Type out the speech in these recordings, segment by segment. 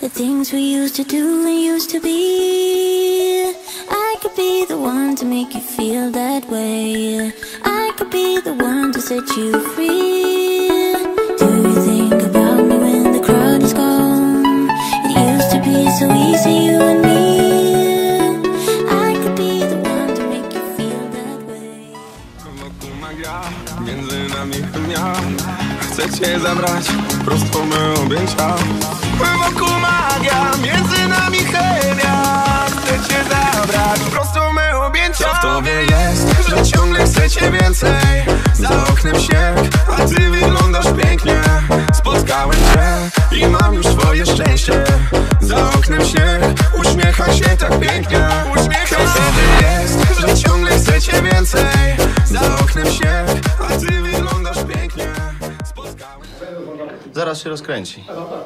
the things we used to do and used to be. I could be the one to make you feel that way. I could be the one to set you free. Do you think about me when the crowd is gone? It used to be so easy, you and me. I could be the one to make you feel that way. Wokół magia, między nami chemia. Chcę cię zabrać prosto w me objęcia. Wokół magia, między nami chemia. Chcę cię zabrać prosto w me objęcia. Co w tobie jest, że ciągle chcę cię więcej? Za oknem śnieg, a ty wyglądasz pięknie. Spotkałem cię i mam już twoje szczęście. Za oknem śnieg, uśmiecha się tak pięknie. Co w tobie jest, że ciągle chcę cię więcej? Za oknem śnieg, a ty wyglądasz pięknie. Spotkałem... Zaraz się rozkręci.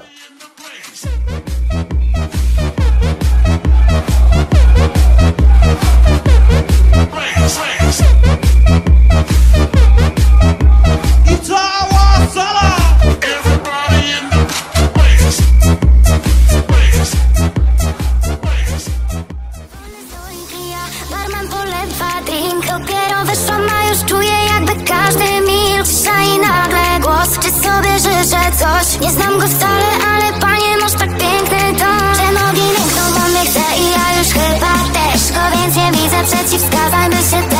I cała sala! Barman polewa drink, dopiero wyszłam, a już czuję jakby każdy milk. Cisza i nagle głos, czy sobie życzę coś? Nie znam go wcale, ale panie, masz tak piękny ton, że nogi lękną, bo mnie chce i ja już chyba też. Go więc nie widzę przeciwwskazań, by się